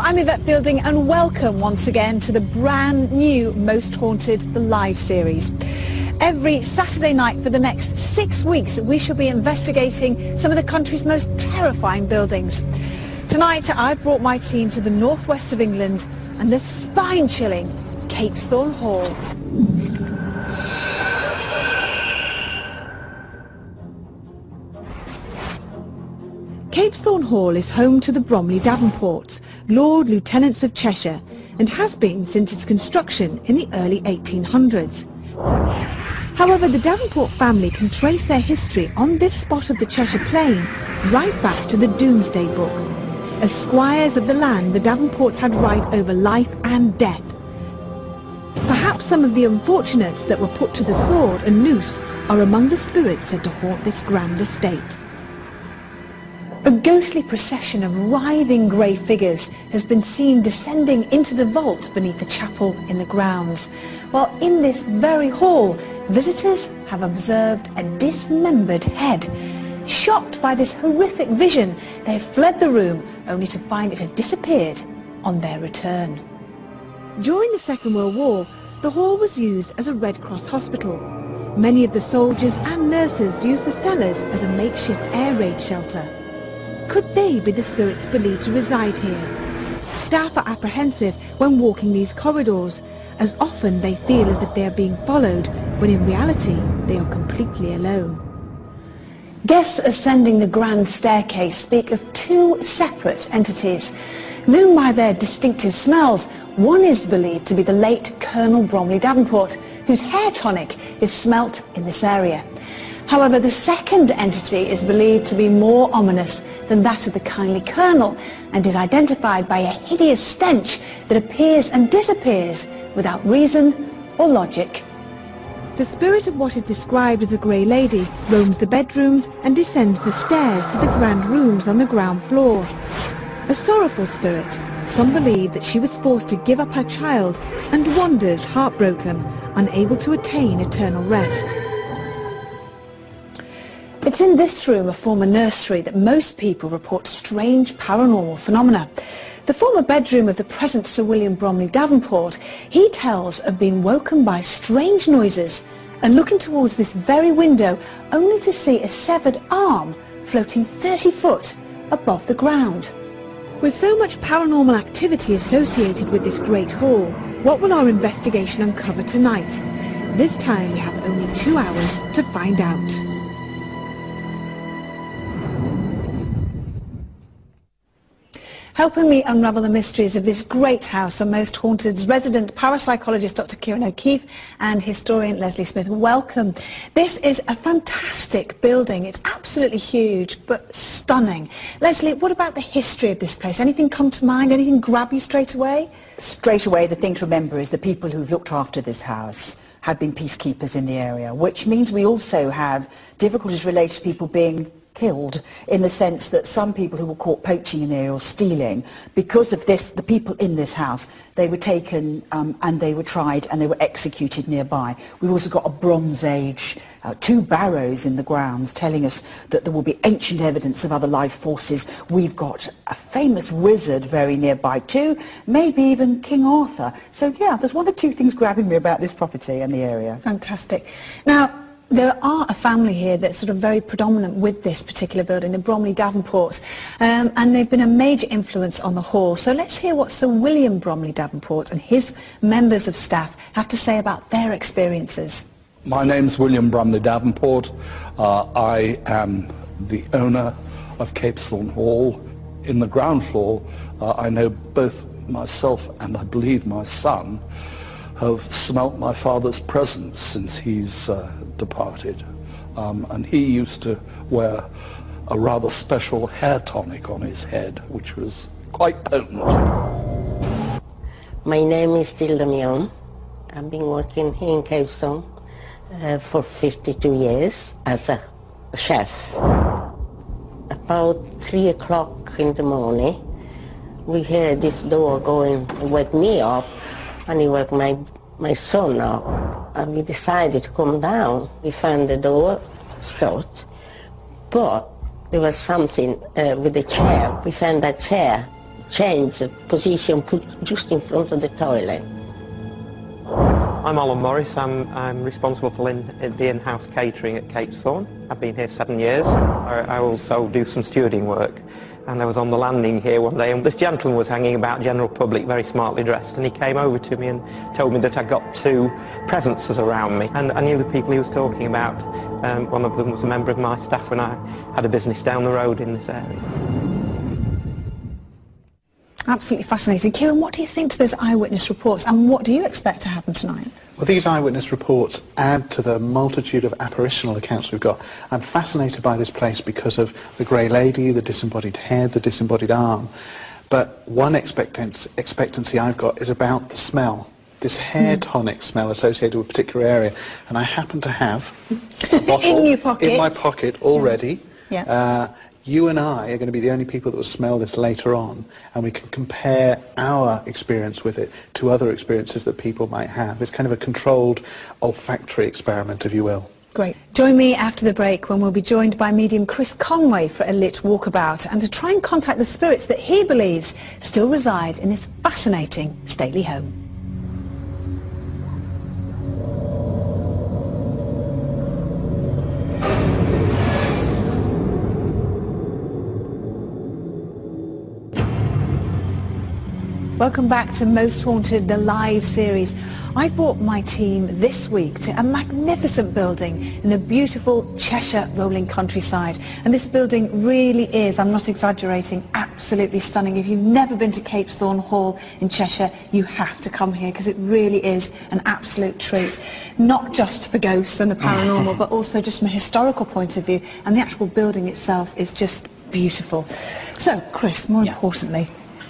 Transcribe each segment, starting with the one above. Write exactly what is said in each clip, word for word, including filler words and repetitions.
I'm Yvette Fielding and welcome once again to the brand new Most Haunted, the live series. Every Saturday night for the next six weeks we shall be investigating some of the country's most terrifying buildings. Tonight I've brought my team to the northwest of England and the spine-chilling Capesthorne Hall. Capesthorne Hall is home to the Bromley Davenports, Lord Lieutenants of Cheshire, and has been since its construction in the early eighteen hundreds. However, the Davenport family can trace their history on this spot of the Cheshire Plain right back to the Domesday Book. As squires of the land, the Davenports had right over life and death. Perhaps some of the unfortunates that were put to the sword and noose are among the spirits said to haunt this grand estate. A ghostly procession of writhing grey figures has been seen descending into the vault beneath the chapel in the grounds, while in this very hall, visitors have observed a dismembered head. Shocked by this horrific vision, they have fled the room only to find it had disappeared on their return. During the Second World War, the hall was used as a Red Cross hospital. Many of the soldiers and nurses used the cellars as a makeshift air raid shelter. Could they be the spirits believed to reside here? Staff are apprehensive when walking these corridors, as often they feel as if they are being followed, when in reality they are completely alone. Guests ascending the grand staircase speak of two separate entities. Known by their distinctive smells, one is believed to be the late Colonel Bromley Davenport, whose hair tonic is smelt in this area. However, the second entity is believed to be more ominous than that of the kindly colonel and is identified by a hideous stench that appears and disappears without reason or logic. The spirit of what is described as a grey lady roams the bedrooms and descends the stairs to the grand rooms on the ground floor. A sorrowful spirit, some believe that she was forced to give up her child and wanders heartbroken, unable to attain eternal rest. It's in this room, a former nursery, that most people report strange paranormal phenomena. The former bedroom of the present Sir William Bromley Davenport, he tells of being woken by strange noises and looking towards this very window only to see a severed arm floating thirty foot above the ground. With so much paranormal activity associated with this great hall, what will our investigation uncover tonight? This time we have only two hours to find out. Helping me unravel the mysteries of this great house are Most Haunted's resident parapsychologist Doctor Kieran O'Keefe and historian Leslie Smith. Welcome. This is a fantastic building. It's absolutely huge but stunning. Leslie, what about the history of this place? Anything come to mind? Anything grab you straight away? Straight away, the thing to remember is the people who've looked after this house had been peacekeepers in the area, which means we also have difficulties related to people being killed, in the sense that some people who were caught poaching in the area or stealing, because of this, the people in this house, they were taken um, and they were tried and they were executed nearby. We've also got a Bronze Age, uh, two barrows in the grounds telling us that there will be ancient evidence of other life forces. We've got a famous wizard very nearby too, maybe even King Arthur. So yeah, there's one or two things grabbing me about this property and the area. Fantastic. Now, there are a family here that's sort of very predominant with this particular building, the Bromley Davenports, um, and they've been a major influence on the hall. So let's hear what Sir William Bromley Davenport and his members of staff have to say about their experiences. My name's William Bromley Davenport. Uh, I am the owner of Capesthorne Hall. In the ground floor, uh, I know both myself and I believe my son have smelt my father's presence since he's uh, departed. Um, and he used to wear a rather special hair tonic on his head, which was quite potent. My name is Tilda Mion. I've been working here in Capesthorne uh, for fifty-two years as a chef. About three o'clock in the morning, we hear this door going, wake me up, and he woke my, my son up. And we decided to come down. We found the door shut, but there was something uh, with the chair. We found that chair changed the position, put just in front of the toilet. I'm Alan Morris. I'm, I'm responsible for in, the in-house catering at Cape Thorne. I've been here seven years. I, I also do some stewarding work. And I was on the landing here one day, and this gentleman was hanging about general public, very smartly dressed, and he came over to me and told me that I got two presences around me. And I knew the people he was talking about. Um, one of them was a member of my staff when I had a business down the road in this area. Absolutely fascinating. Kieran, what do you think to those eyewitness reports, and what do you expect to happen tonight? Well, these eyewitness reports add to the multitude of apparitional accounts we've got. I'm fascinated by this place because of the grey lady, the disembodied head, the disembodied arm. But one expectancy, expectancy I've got is about the smell, this hair mm. tonic smell associated with a particular area. And I happen to have a bottle in your pocket. in my pocket already. Yeah. Yeah. Uh, You and I are going to be the only people that will smell this later on, and we can compare our experience with it to other experiences that people might have. It's kind of a controlled olfactory experiment, if you will. Great. Join me after the break when we'll be joined by medium Chris Conway for a lit walkabout and to try and contact the spirits that he believes still reside in this fascinating stately home. Welcome back to Most Haunted, the live series. I've brought my team this week to a magnificent building in the beautiful Cheshire rolling countryside. And this building really is, I'm not exaggerating, absolutely stunning. If you've never been to Cape Thorne Hall in Cheshire, you have to come here because it really is an absolute treat. Not just for ghosts and the paranormal, but also just from a historical point of view. And the actual building itself is just beautiful. So, Chris, more yeah. importantly,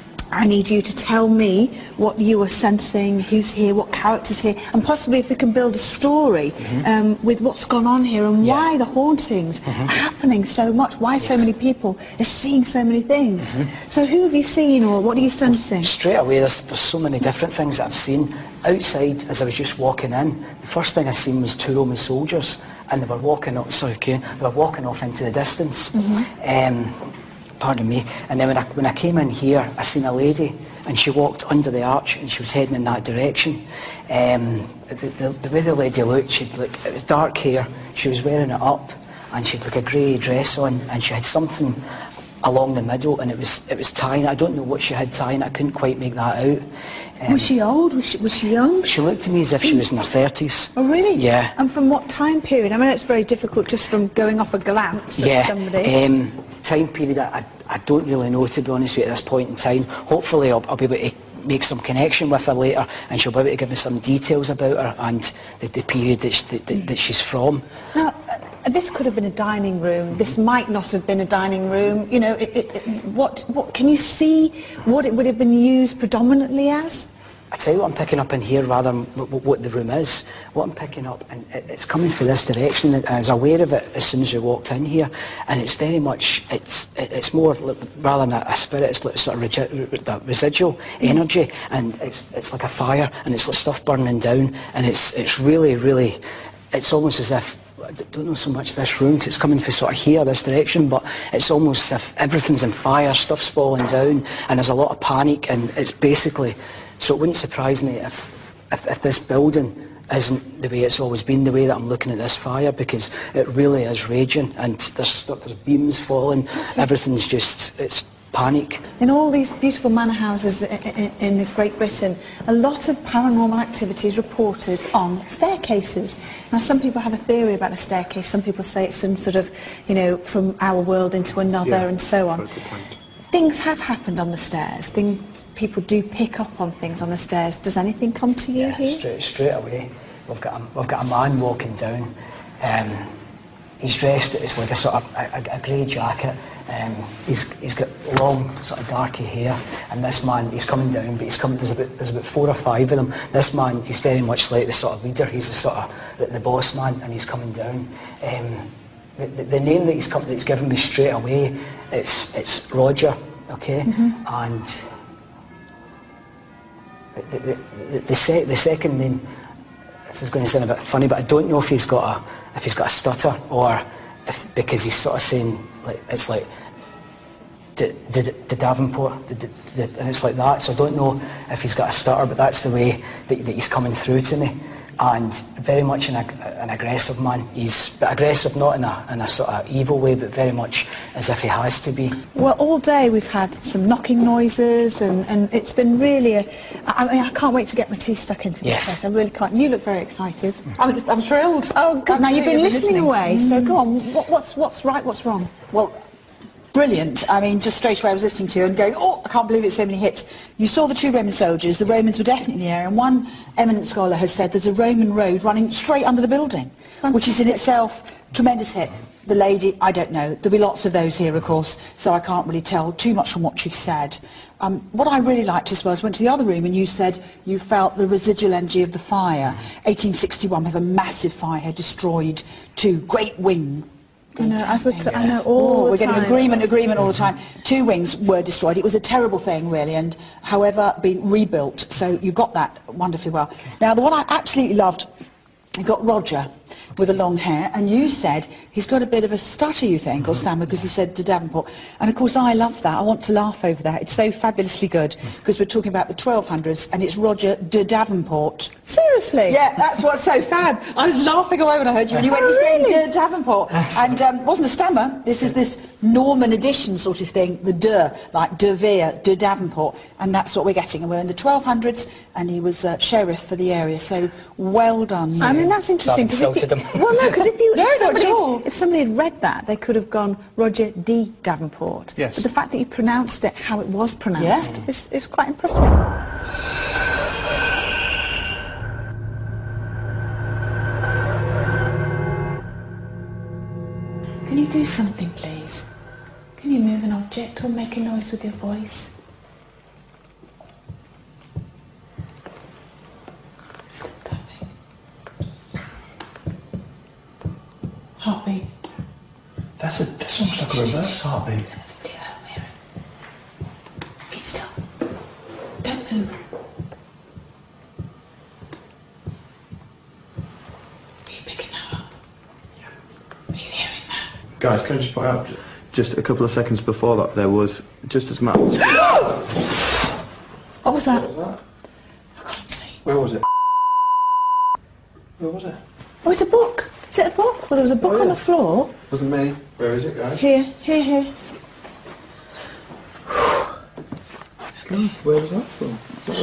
I need you to tell me what you are sensing, who's here, what character's here, and possibly if we can build a story mm-hmm. um, with what's gone on here and yeah. why the hauntings mm-hmm. are happening so much, why yes. so many people are seeing so many things. Mm-hmm. So who have you seen, or what are you sensing? Straight away, there's, there's so many different things that I've seen. Outside, as I was just walking in, the first thing I seen was two Roman soldiers, and they were walking off, sorry, Karen, they were walking off into the distance. Mm-hmm. um, Pardon me. And then when I, when I came in here, I seen a lady, and she walked under the arch, and she was heading in that direction. Um, the, the, the way the lady looked, she'd look, it was dark hair, she was wearing it up, and she'd like a grey dress on, and she had something along the middle, and it was it was tying. I don't know what she had tying. I couldn't quite make that out. Um, was she old? Was she, was she young? She looked to me as if she was in her thirties. Oh, really? Yeah. And from what time period? I mean, it's very difficult just from going off a glance yeah. at somebody. Um, time period, I, I don't really know, to be honest with you, at this point in time. Hopefully I'll, I'll be able to make some connection with her later, and she'll be able to give me some details about her and the, the period that, she, that, that she's from. Now, uh, this could have been a dining room. This might not have been a dining room. You know, it, it, it, what, what can you see what it would have been used predominantly as? I tell you what I'm picking up in here rather than what the room is. What I'm picking up, and it's coming from this direction, and I was aware of it as soon as we walked in here, and it's very much, it's it's more, rather than a spirit, it's like sort of regi residual energy, and it's it's like a fire, and it's like stuff burning down, and it's it's really, really, it's almost as if, I don't know so much this room, because it's coming from sort of here, this direction, but it's almost as if everything's on fire, stuff's falling down, and there's a lot of panic, and it's basically, so it wouldn't surprise me if, if, if this building isn't the way it's always been, the way that I'm looking at this fire, because it really is raging, and there's, there's beams falling, everything's just, it's panic. In all these beautiful manor houses in, in, in Great Britain, a lot of paranormal activity is reported on staircases. Now, some people have a theory about a staircase. Some people say it's some sort of, you know, from our world into another, yeah, and so on. Things have happened on the stairs. Things, people do pick up on things on the stairs. Does anything come to you yeah, here? Straight, straight away. We've got a, we've got a man walking down. Um, he's dressed, it's like a sort of a, a, a grey jacket. Um, he's, he's got long, sort of darky hair, and this man, he's coming down, but he's coming, there's about, there's about four or five of them. This man, he's very much like the sort of leader, he's the sort of, the, the boss man, and he's coming down. Um, the, the, the name that he's, come, that he's given me straight away, it's, it's Roger, okay? Mm-hmm. And the, the, the, the, sec, the second name, this is going to sound a bit funny, but I don't know if he's got a, if he's got a stutter, or if, because he's sort of saying, like, it's like, the, the, the Davenport, the, the, the, and it's like that. So I don't know if he's got a stutter, but that's the way that, that he's coming through to me. And very much an, ag an aggressive man. He's but aggressive not in a, in a sort of evil way, but very much as if he has to be. Well, all day we've had some knocking noises, and, and it's been really a... I mean, I can't wait to get my teeth stuck into this Yes. place. I really can't. You look very excited. I'm, I'm thrilled. Oh, good. Now, you've been Absolutely, I've listening, away, so go on. What, what's, what's right, what's wrong? Well, brilliant. I mean, just straight away I was listening to you and going, oh, I can't believe it's so many hits. You saw the two Roman soldiers. The Romans were definitely in the area, and one eminent scholar has said there's a Roman road running straight under the building, Fantastic. which is in itself a tremendous hit. The lady, I don't know. There'll be lots of those here, of course, so I can't really tell too much from what you've said. Um, what I really liked as well is I went to the other room and you said you felt the residual energy of the fire. eighteen sixty-one, we have a massive fire, destroyed two great wing. I know, as we're t I know all Oh, the we're getting time. agreement, agreement all the time. Two wings were destroyed. It was a terrible thing, really, and however, been rebuilt. So you got that wonderfully well. Now, the one I absolutely loved, you got Roger with the long hair, and you said he's got a bit of a stutter, you think, or stammer, because he said to Davenport. And of course, I love that. I want to laugh over that. It's so fabulously good, because we're talking about the twelve hundreds, and it's Roger de Davenport. Seriously? Yeah, that's what's so fab. I was laughing away when I heard you, and you went, he's going de Davenport. And um, wasn't a stammer. This is this Norman addition sort of thing, the de, like de Vere, de Davenport, and that's what we're getting. And we're in the twelve hundreds, and he was uh, sheriff for the area, so well done. I mean, that's interesting. 'cause if insulted you- him. Well, no, because if, you, No, if, not at somebody all. had, if somebody had read that, they could have gone Roger D. Davenport. Yes. But the fact that you pronounced it how it was pronounced Yeah. is, is quite impressive. Can you do something, please? Can you move an object or make a noise with your voice? Still tapping. Heartbeat. That's, a, that's almost like a reverse heartbeat. Everybody at home, hear it. Keep still. Don't move. Are you picking that up? Are you hearing that? Guys, can I just point out, j- just a couple of seconds before that, there was, just as Matt was... What was that? What was that? I can't see. Where was it? Where was it? Oh, it's a book. Is it a book? Well, there was a book Oh, on yeah. the floor. Wasn't me. Where is it, guys? Here, here, here. Okay. Where was that from?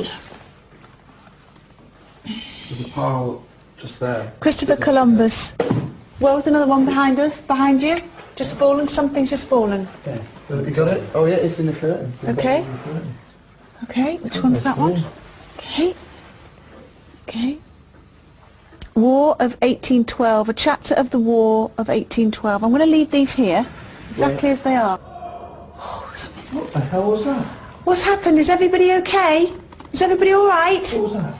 There's a pile just there. Christopher Columbus. Well, there's another one behind us, behind you. Just fallen, something's just fallen. Okay. You got it? Oh yeah, it's in the curtains. Okay. In the curtain. Okay, which one's that one? Okay. Okay. War of eighteen twelve, a chapter of the War of eighteen twelve. I'm going to leave these here, exactly as they are. Oh, something's... What the hell was that? What's happened? Is everybody okay? Is everybody all right? What was that?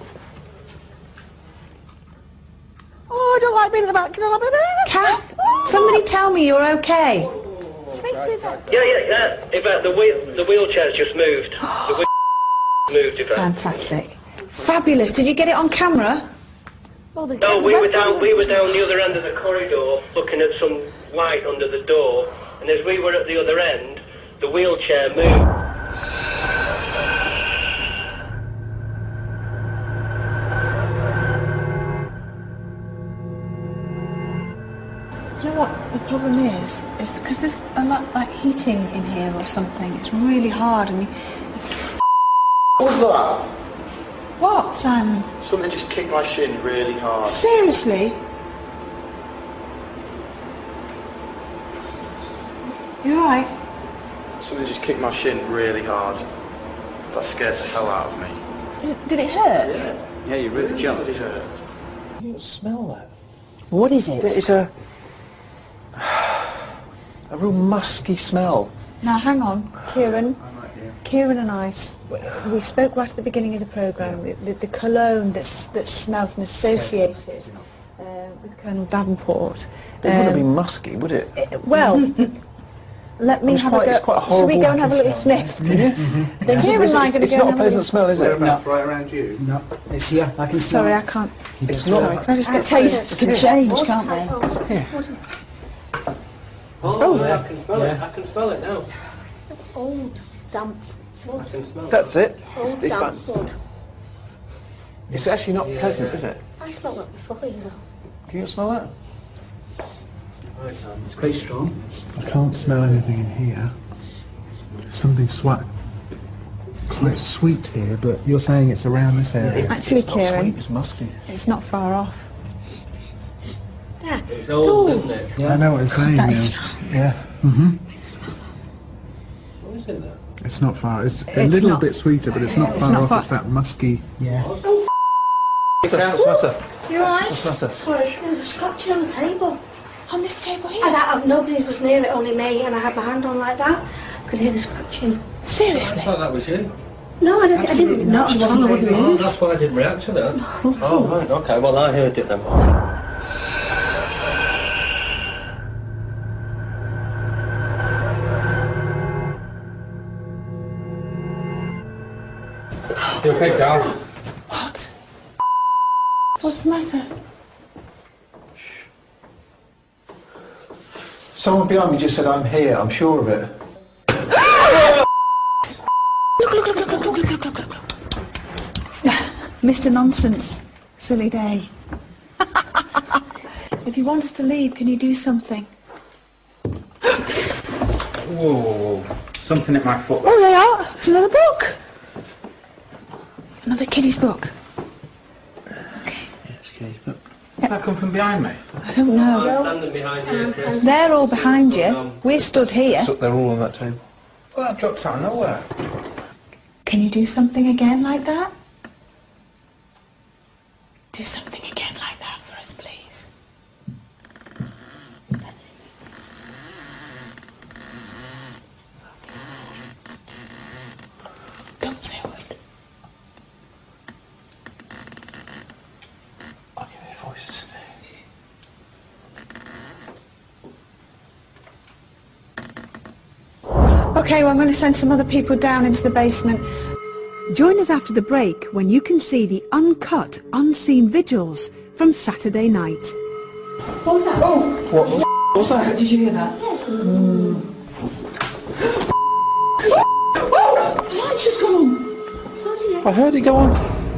Oh, I don't like being at the back. I don't like being at the back. Kath, somebody tell me you're okay. Yeah, yeah, yeah. In fact, the wheel, the wheelchair's just moved. The wheel moved, in fact. Fantastic. Fabulous. Did you get it on camera? No, we were down. We were down the other end of the corridor, looking at some light under the door, and as we were at the other end, the wheelchair moved. Do you know what the problem is? Is because there's a lot like heating in here or something. It's really hard. And you... What was that? What, Simon? Something just kicked my shin really hard. Seriously? You all right? Something just kicked my shin really hard. That scared the hell out of me. Did it, did it hurt? Yeah, you really jumped. It hurt. You smell that? What is it? It's a... a real musky smell. Now, hang on, Kieran. Kieran and I, s- we spoke right at the beginning of the programme, the, the, the cologne that's, that smells and associated uh, with Colonel Davenport. It wouldn't Um, be musky, would it? it- well, let me It's have quite- a it's go. quite a Shall we horrible go and have a little looking sniff? Yes. Then Kieran and I are going to It's go not a and have a pleasant little... smell, is it? Whereabouts? No. Right around you? No, it's here. I can smell Sorry, I it. can't... It's not. Sorry, can I just get Tastes can change, can't they? Oh, I can smell it. I can smell it now. Old, damp wood. That's it. Old, It's, it's damp fine. wood. It's actually not pleasant, is it? I smelled that before, you know. Can you smell that? It's quite strong. I can't smell anything in here. Something sweet. Quite sweet here, but you're saying it's around this area. Actually, It's not Kieran, sweet, it's musky. it's not far off. There. It's old, isn't it? I know what you're saying, that Neil. is strong. Yeah. Mm-hmm. What is it there? It's not far. It's a It's little not- bit sweeter, but it's not it's far not off. far- It's that musky. Yeah. What's the matter? You alright? What's the matter? Sorry, there was a scratching on the table. On this table here? And I, nobody was near it, only me, and I had my hand on like that. Could hear the scratching. Seriously? I thought that was you. No, I, didn't, I didn't. not. She She wasn't wasn't very Oh, rude. that's why I didn't react to that. Oh, right, okay, well I heard it then. You okay, Carl? What? What's the matter? Someone behind me just said I'm here, I'm sure of it. Look, look, look, look, look, look, look, look, look, look. Mister Nonsense. Silly day. If you want us to leave, can you do something? Whoa, something at my foot. Oh, they are. There's another book. Another kiddie's book. Okay. Did that come from behind me? I don't know. I'm standing behind you, Chris. They're all behind you. We're stood here. So they're all on that table. Well, that dropped out of nowhere. Can you do something again like that? Do something again like that for us, please. Don't say a word. I'll give you voices. Okay, well, I'm going to send some other people down into the basement. Join us after the break when you can see the uncut, unseen vigils from Saturday night. What was that? Oh! What was, what was that? Did you hear that? Yeah. Oh! The light's just gone on. I heard it go on.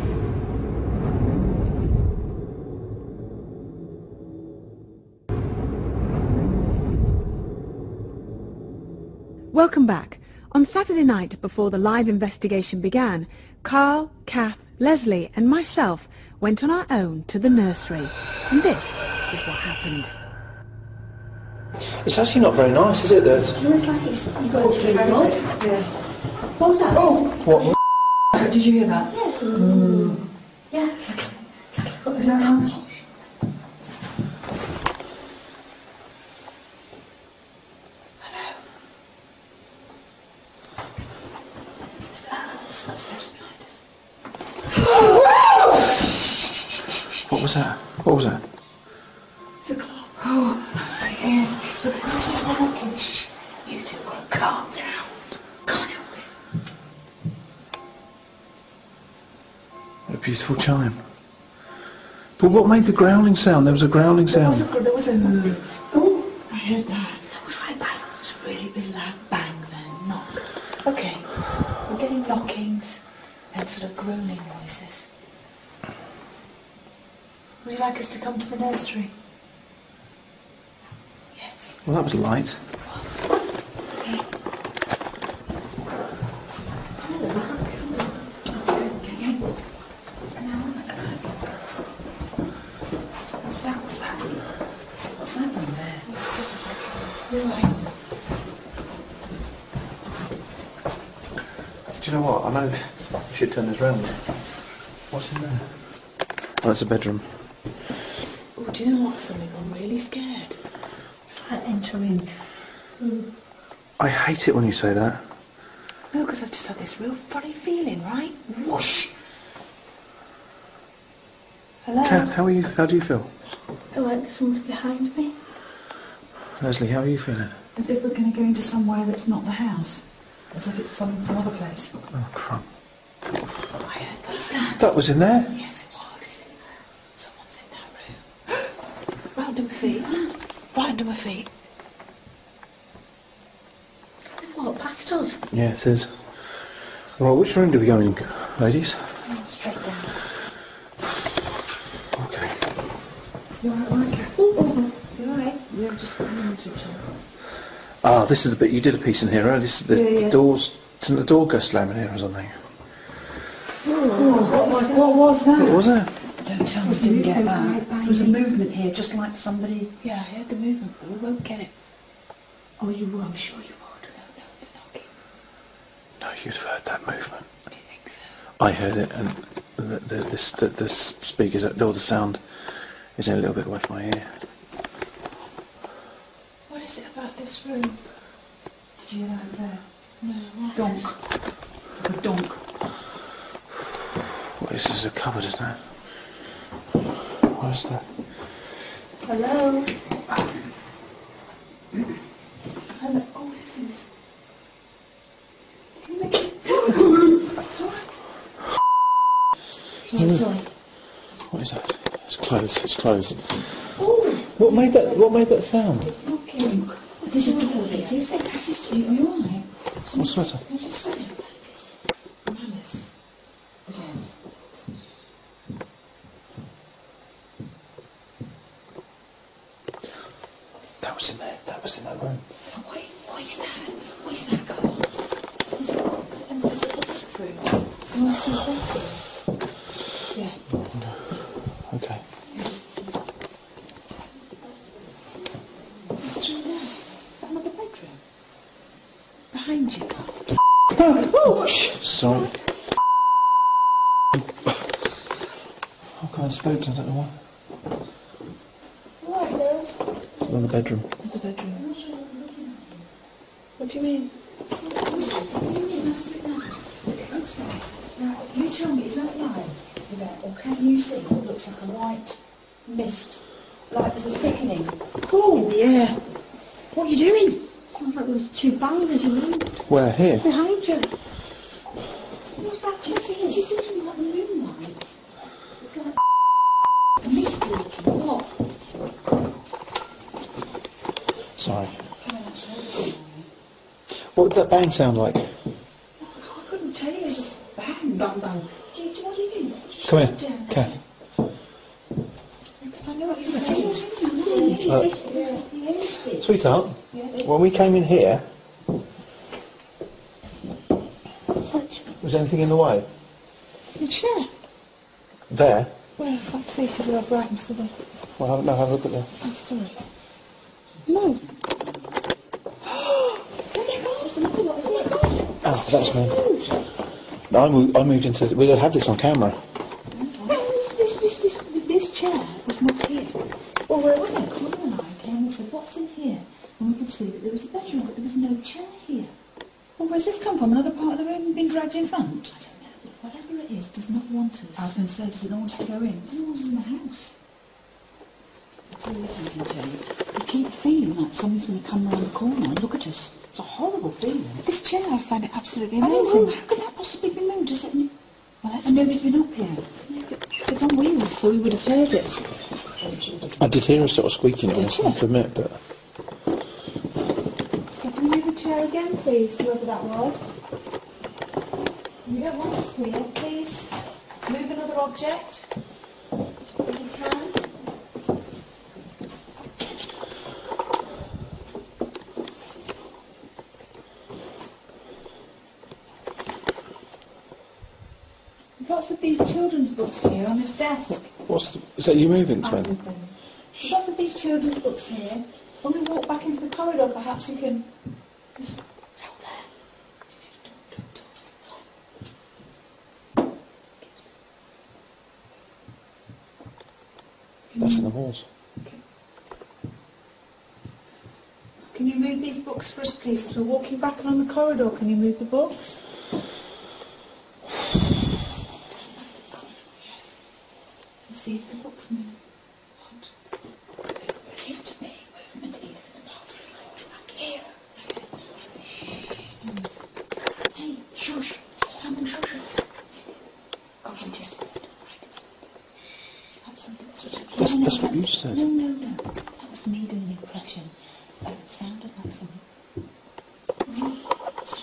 Welcome back. On Saturday night, before the live investigation began, Carl, Kath, Leslie and myself went on our own to the nursery. And this is what happened. It's actually not very nice, is it? There's... It looks like it's you got through blood. Yeah. What was that? Oh! What was... Did you hear that? Yeah. Mm. Yeah. What was that? How? What was that? What was that? It's a clock. Oh, yeah. So this is working. You two got to calm down. Can't help it. A beautiful chime. But what made the growling sound? There was a growling There was sound. a, there was a Oh, I heard that. that was right back. It was a really big loud bang then, knock. Okay, we're getting knockings and sort of groaning noises. Would you like us to come to the nursery? Yes. Well, that was light. It was. Okay. Okay. What's that? What's that? What's that one there? You're right. Do you know what? I know we should turn this round. What's in there? Oh, that's a bedroom. Oh, do you know what? Something I'm really scared. Try entering. Mm. I hate it when you say that. No, because I've just had this real funny feeling, right? Whoosh! Hello? Kath, how are you? How do you feel? I like there's somebody behind me. Leslie, how are you feeling? As if we're going to go into somewhere that's not the house. As if it's some, some other place. Oh, crap. I heard that. Is that? That was in there? Yes, it was. Someone's in that room. Right under my feet. Right under my feet. What? past us. Yeah, it is. Right, which room do we go in, ladies? Oh, straight down. Okay. You alright, right, Kath? Oh, oh, you alright? Yeah, just got an intuition. Ah, this is the bit you did a piece in here, right? This is the, Yeah, yeah. the doors. Didn't the door go slamming here or something? Oh, what was, what was that? What was it? Don't tell me you didn't get that. There was a movement here, just like somebody... Yeah, I heard the movement, but we won't get it. Oh, you will, I'm sure you would. No, no, no, No, you'd have heard that movement. do you think so? I heard it, and the, the, this, the, the speakers, or the sound is a little bit away from my ear. What is it about this room? Did you hear that over there? No, what Donk. is- Like a donk. What is this? A cupboard, isn't it? Where's that? Hello? Hello? Oh, listen. Can you make it? It's alright. Sorry, sorry. What is that? It's closed. It's closed. Oh, What made that? What made that sound? it's knocking. This is what it is. This is, are you alright? What's the matter? Can I just say to you about it? Malice. Again. That was in there. That was in that room. Wait, what is that? What is that called? Is it, is it, is it the bathroom? Is it also a bathroom? Yeah. Okay. What's through there? Is that another bedroom? Behind you. Oh, shh. Sorry. I can't speak. I don't know why. Alright, girls. It's another bedroom. Another bedroom. What do you mean? Sit down. It looks like. Now, you tell me, is that light there, or can you see what looks like a white mist? Like there's a thickening in the air. What are you doing? Sounds like there was two bangs as you moved. Where? Here? Behind you. What's that? Do you see it? Do you see something like the moonlight? It's like a mist leaking. What? Sorry. Come on, actually. What did that bang sound like? I couldn't tell you. It's just bang, bang, bang. Do you, do, what do you think? Just Come sit here, down. Kath. I know what you're saying. Uh, Yeah. Sweetheart, when we came in here, was anything in the way? The chair. There? Well, I can't see because of the brightness of the... Well, have, no, have a look at there. I'm sorry. No. Oh my God, what's the matter? What is it? That's, that's me. I moved, I moved into... We'd have this on camera. This, this, this, this chair was not here. Well, where was it? Colin and I came and said, what's in here? And we could see that there was a bedroom, but there was no chair here. Well, where's this come from? Another part of the room been dragged in front? I don't know, but whatever it is does not want us. I was going to say, does it not want us to go in? It doesn't want us in the house. I'll tell you something, Jenny. You keep feeling like someone's going to come around the corner and look at us. It's a horrible feeling. This chair, I find it absolutely amazing. How could that possibly be moved? Is it? Well, that's and nobody's been up here. It's on wheels, so we would have heard it. I did hear a sort of squeaking Did noise, you? I have to admit, but... Can you move the chair again, please, whoever that was? You don't want to see it, please. Move another object, if you can. There's lots of these children's books here on this desk. What's the, is that you moving, I'll Sven? move them. There's lots of these children's books here. When we walk back into the corridor, perhaps you can just... Out there. That's in the walls. Can you move these books for us, please? As we're walking back along the corridor, can you move the books? Yes. And see if the books move. What? There appeared to be movement even in the bathroom. Right here. Noise. Hey, shush. Someone shush us. Oh, I just... That's something that's what That's, that's what you just said. No, no, no. That was me doing an impression. But it sounded like something. Sounded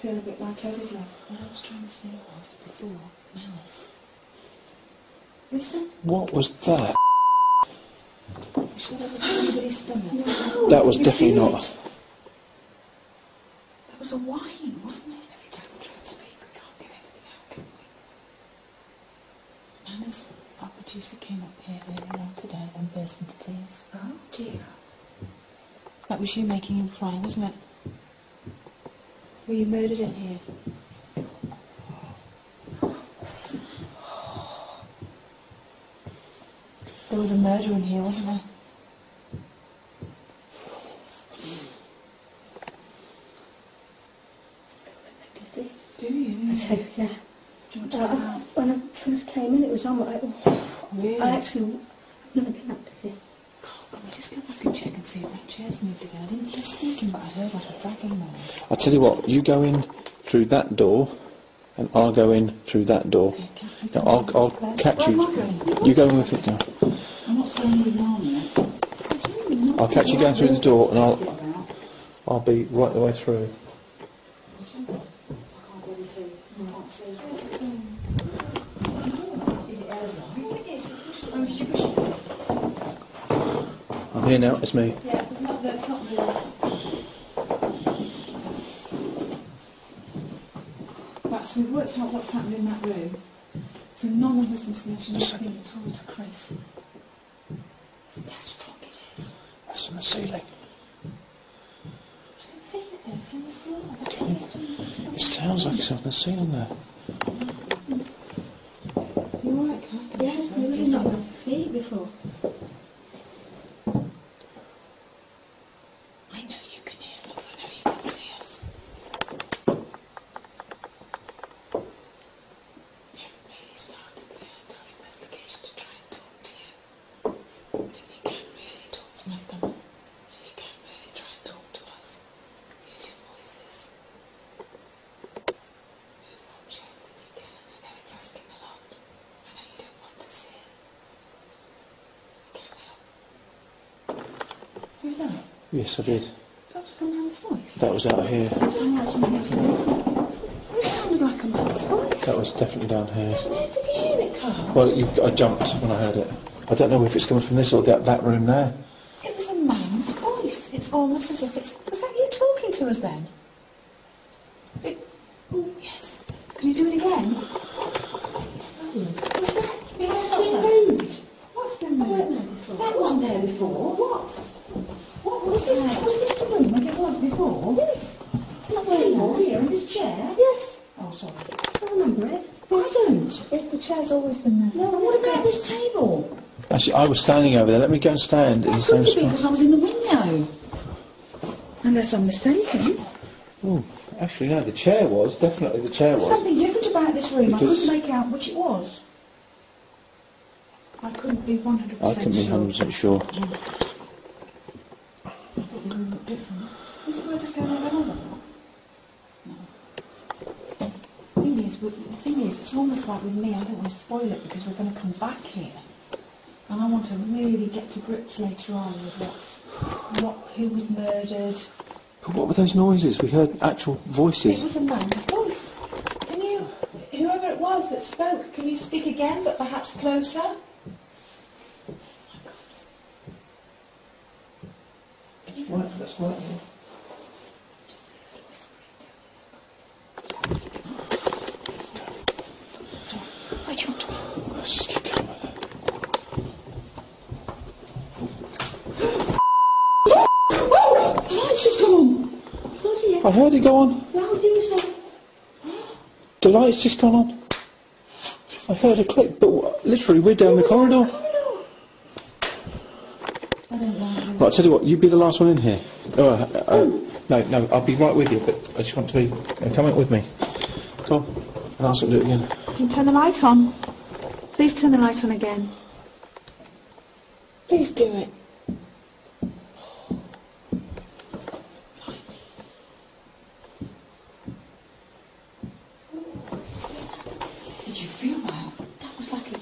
feel a bit lightheaded, love. What I was trying to say was, before, malice. Listen. What was that? You sure that was anybody's stomach? No. That was You definitely feel not. it? That was a whine, wasn't it? Every time we try and speak, we can't get anything out, can we? Manners, our producer came up here earlier on today and burst into tears. Oh, dear. That was you making him cry, wasn't it? Were you murdered in here? There was a murder in here, wasn't there? Do you? I do, yeah. Do you want to Uh, come out? when I first came in, it was on like, oh, Really? I actually, I've never been up to here. Can we just go back and check and see if that chair's moved again? I didn't hear squeaking, but I heard like a dragging noise. I'll tell you what, you go in through that door, and I'll go in through that door. Now, I'll, I'll catch you. You go in with it now. I'm not saying you're wrong yet. I'll catch you going through the door, and I'll, I'll be right the way through. I'm here now, it's me. Yeah, but not, that's not me. Right, so we've worked out what's happened in that room. So none of us must mention anything at all to Chris. That's how strong it is. That's on the ceiling. I can feel it there, feel the floor. That's what it's doing. It sounds like it's on the ceiling there. You alright, Kat? Yeah, I've never been up my feet before. I know you can hear us, I know you can see us. We haven't really started yet our investigation to try and talk to you. But if you can really talk to my stomach, if you can really try and talk to us, use your voices. Move objects if you can. I know it's asking a lot. I know you don't want to see it. You can't help. You know? Yes, I did. That was like a man's voice. That was out here. It sounded like it sounded like a man's voice. That was definitely down here. Where did you hear it, Carl? Well, you, I jumped when I heard it. I don't know if it's coming from this or that, that room there. It was a man's voice. It's almost as if it's... Was that you talking to us then? It... Oh, yes. Can you do it again? Oh, was that... It's been moved. What's been moved? That wasn't there before. What? What was this? Was this the room as it was before? Yes. This table here and this chair? Yes. Oh, sorry. I remember it. I don't. Yes, the chair's always been there. No, what about this table? Actually, I was standing over there. Let me go and stand in the That same couldn't be spot. because I was in the window. Unless I'm mistaken. Oh, actually, no, the chair was. Definitely the chair There's was. something different about this room. I Because- couldn't make out which it was. I couldn't be one hundred I percent couldn't be one hundred percent sure. I thought the room looked different. Is it where this going on another? No. The thing is, with- the thing is, it's almost like with me, I don't want to spoil it because we're going to come back here. And I want to really get to grips later on with what's, what, who was murdered. But what were those noises? We heard actual It voices. was a man's voice. Can you, whoever it was that spoke, can you speak again, but perhaps closer? Right, that's right. Where do you want to go? Let's just keep going with it. Oh! The light's just gone. I heard it go on. How do you say? The light's just gone on. I heard a click, but w- literally we're down the corridor. I don't like this. Right, I'll tell you what, you be the last one in here. Oh, uh, uh, no, no, I'll be right with you, but I just want to be... Uh, come out with me. Come on, and I'll sort of do it again. Can you turn the light on? Please turn the light on again. Please do it. Did you feel that? That was like it.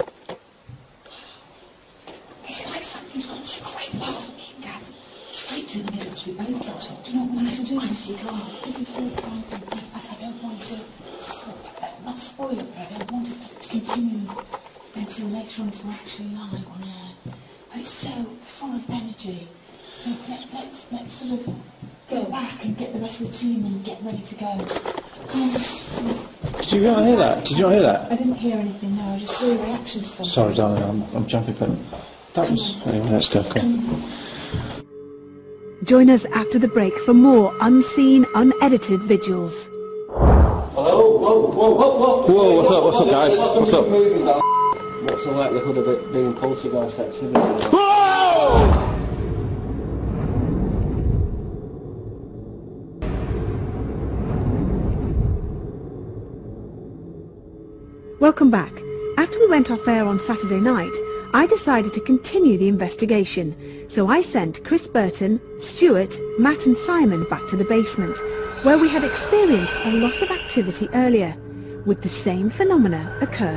It's like something's gone straight past me, Gav. Straight through the middle because we both got up. Do you know what we should do? Honestly, this is so exciting. I, I, I don't want to, uh, not spoil it, but I don't want us to continue until later on until we're actually live on air. It's so full of energy. So let, let's, let's sort of go back and get the rest of the team and get ready to go. Come on, come on. Did you not hear that? Did you not hear that? I didn't hear anything, no, I just saw a reaction to something. Sorry, darling, I'm, I'm jumping, but that was... Anyway, let's go, come on. Join us after the break for more unseen, unedited vigils. Hello? Whoa, whoa, whoa, whoa! Whoa, what's up, what's up, guys? What's up? What's the likelihood of it being poltergeist activity? Whoa! Welcome back. After we went off air on Saturday night, I decided to continue the investigation, so I sent Chris Burton, Stuart, Matt and Simon back to the basement, where we had experienced a lot of activity earlier, with the same phenomena occur.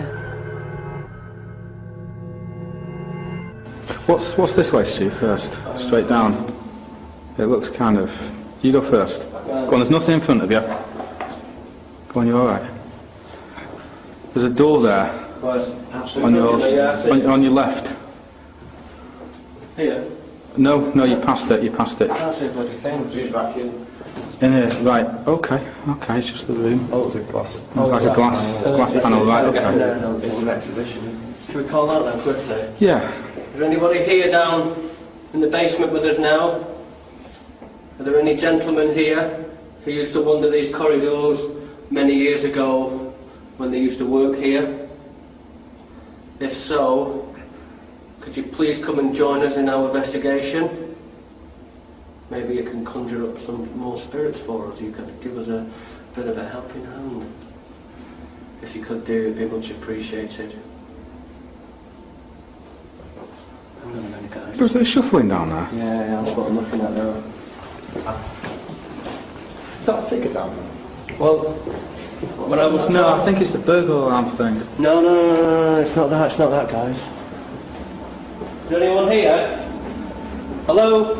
What's what's this way, Stu, first? Straight down. It looks kind of... You go first. Go on, there's nothing in front of you. Go on, you alright? There's a door there. On your, on, on your left. Here? No, no, you passed it, you passed it. I can't see a bloody thing. She's back in. In here, right, okay, okay, it's just the room. Oh, it's a glass. It's like a glass, glass panel, right, okay. It's an exhibition. Should we call out then quickly? Yeah. Is there anybody here down in the basement with us now? Are there any gentlemen here who used to wander these corridors many years ago when they used to work here? If so, could you please come and join us in our investigation? Maybe you can conjure up some more spirits for us. You could give us a bit of a helping hand. If you could do, it'd be much appreciated. Was there shuffling down there? Yeah, yeah, that's what I'm looking at now. Is that a figure down there? Well, when I was... No, I think it's the burglar alarm thing. No, no, no, no, no, it's not that, it's not that, guys. Is there anyone here? Hello?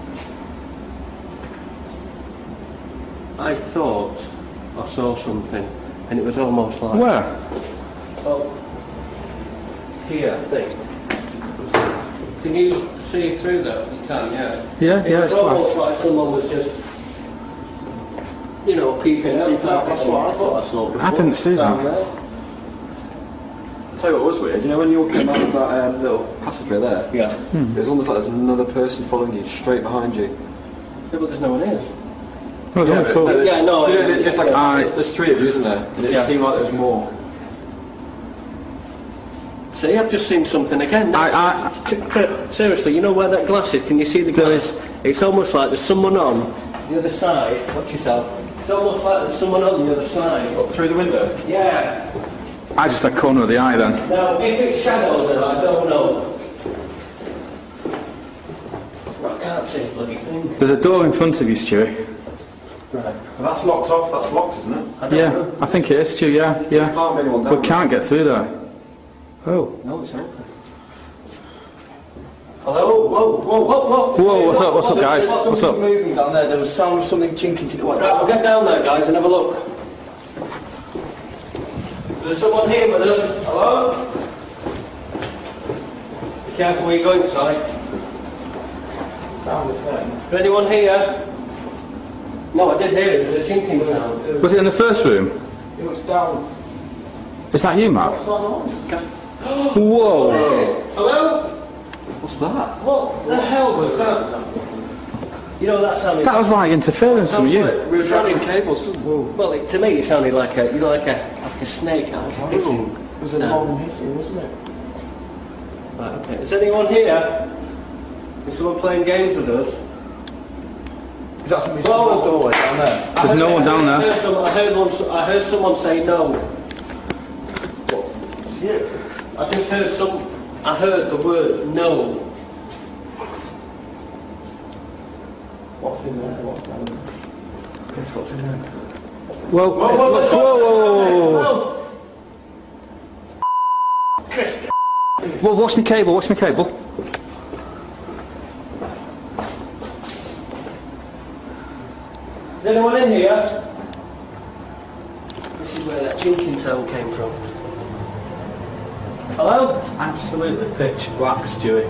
I thought I saw something, and it was almost like... Where? Oh, here, I think. Can you see through that? You can, yeah. Yeah, yeah, It it's was almost glass. like someone was just, you know, peeping out. That's what I thought I saw before. I didn't see Down that. there. I'll tell you what was weird, you know when you came out of that um, little passageway there? Yeah. It was almost like there's another person following you straight behind you. Yeah, but there's no one here. No, there's only but- four. but Yeah, no, Yeah, I- there's just like I- there's, there's three of you, isn't there? And it Yeah. seemed like there was more. See, I've just seen something again. I, I, C- c- Seriously, you know where that glass is? Can you see the glass? It's almost like there's someone on the other side. Watch yourself. It's almost like there's someone on the other side. Up through the window? Yeah. I just had corner of the eye then. Now, if it's shadows, then I don't know. I can't see a bloody thing. There's a door in front of you, Stewie. Right. Well, that's locked off, that's locked, isn't it? I don't Yeah, know. I think it is, Stu, yeah, yeah. Can't be anyone down We can't get through there. Oh. No, it's open. Hello? Whoa, whoa, whoa, whoa. Whoa, what's up, what's up, guys? There was What's up? something moving down there, there was sound of something chinking to the... What? Right, we'll get down there, guys, and have a look. Is there someone here with us? Hello? Be careful where you go inside. Down the thing. Is there anyone here? No, I did hear it. There's a chinking sound. Was it in the first room? It was down... Is that you, Matt? What's that noise? Whoa! Hello? What's that? What the hell was that? You know that sounded... That was like interference from you. We were dragging cables. Well, it, to me it sounded like a, you know, like a, like a snake. It was horrible. It was a long hissing, wasn't it? Right, okay. Is anyone here? Is someone playing games with us? Is that something Whoa. on the doorway down there? There's no one down I there. heard, some, I, heard one, I heard someone say no. Yeah. I just heard some... I heard the word no. What's in there? What's down there? Guess what's in there? Well, Whoa, whoa, whoa, whoa, whoa, whoa. Oh. Chris. Well, watch me cable, watch me cable. Is anyone in here? This is where that chinking sound came from. Hello? It's absolutely pitch black, Stewie.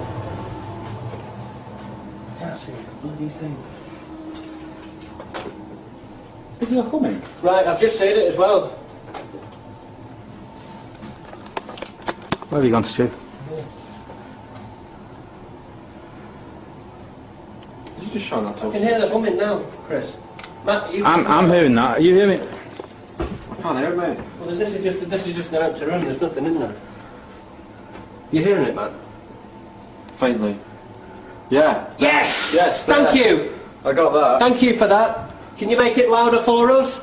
I can't see a bloody thing. Is it humming? Right, I've just seen it as well. Where have you gone, Stu? Did you just shine that I torch? can hear the humming now, Chris. Matt, you... I'm, I'm hearing that. Are you hearing it? I can't hear it, mate. Well, then this is just this is just an empty room. There's nothing in there. You hearing it, Matt? Faintly. Yeah. Yes. Yes. Thank there. you. I got that. Thank you for that. Can you make it louder for us?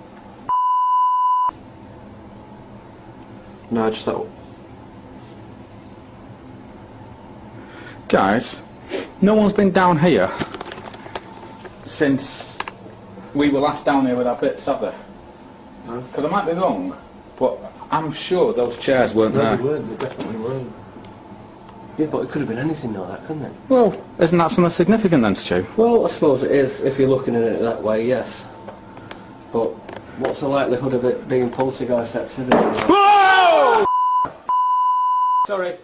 No, just that. Guys, no one's been down here since we were last down here with our bits, have they? No. Because I might be wrong, but I'm sure those chairs weren't No, there. they weren't. They definitely weren't. Yeah, but it could have been anything though, that, couldn't it? Well, isn't that something significant then, Stu? Well, I suppose it is, if you're looking at it that way, yes. But what's the likelihood of it being poltergeist activity? Whoa! Sorry.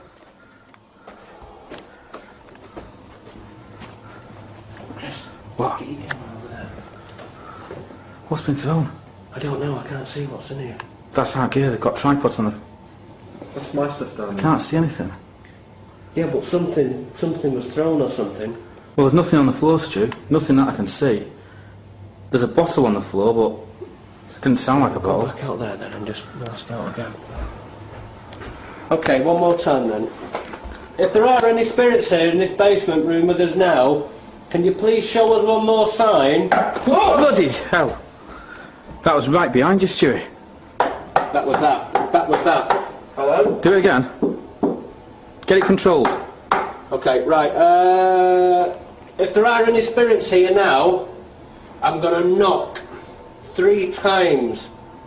Chris, What? get your camera over there. What's been thrown? I don't know, I can't see what's in here. That's our gear. They've got tripods on the... That's my stuff down I there. can't see anything. Yeah, but something, something was thrown or something. Well, there's nothing on the floor, Stu. Nothing that I can see. There's a bottle on the floor, but it didn't sound like a Go bottle. back out there then and just ask out again. Okay, one more time then. If there are any spirits here in this basement room with us now, can you please show us one more sign? Oh, bloody hell! That was right behind you, Stewie. That was that. That was that. Hello? Do it again. Get it controlled. Okay, right. Uh, if there are any spirits here now, I'm going to knock three times.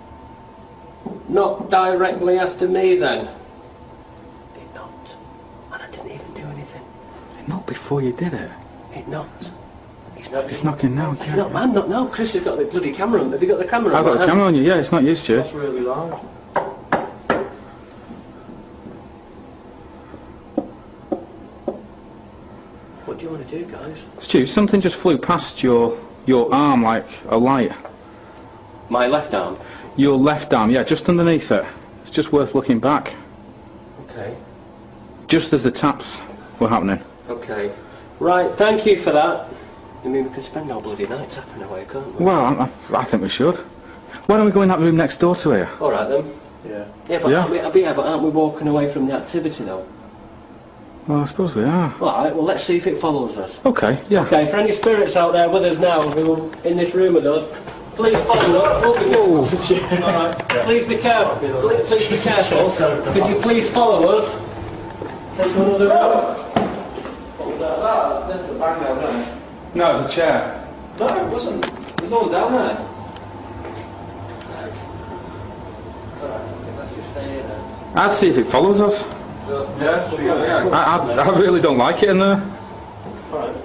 Not directly after me then. It knocked. And I didn't even do anything. Not before you did it. It knocked. He's knocking. It's knocking now. It's not, man, not now. Chris has got the bloody camera on. Have you got the camera on? I've got the camera on you. Yeah, it's not you, Stu. That's really loud. What do you want to do, guys? Stu, something just flew past your your arm like a light. My left arm? Your left arm, yeah, just underneath it. It's just worth looking back. Okay. Just as the taps were happening. Okay. Right, thank you for that. I mean, we could spend our bloody night tapping away, can't we? Well, I, I think we should. Why don't we go in that room next door to here? All right then. Yeah. Yeah, but, Yeah. Aren't, we, uh, yeah, but aren't we walking away from the activity though? Well, I suppose we are. All right, well, let's see if it follows us. Okay, yeah. Okay, for any spirits out there with us now who are in this room with us, please follow us. Oh, be All right. Please be careful. Please, please be careful. Could you please follow us? Take to another room. What was that? That's the bang down there. No, it's a chair. No, it wasn't. There's no one down there. All right, let's just stay here then. I'd see if it follows us. Yeah, sure, yeah. I, I, I really don't like it in there. All right.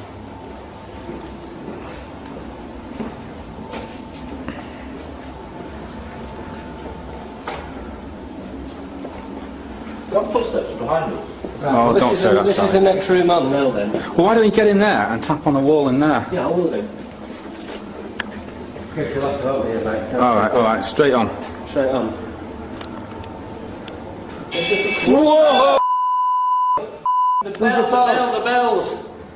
Got footsteps behind us. Oh, this don't is say the, that, This is the Sally. next room on now then. Well, why don't you get in there and tap on the wall in there? Yeah, I will do. Chris, you'll have to over here, mate. All right, all right, straight on. Straight on. Whoa! The bell, the bell, the bells.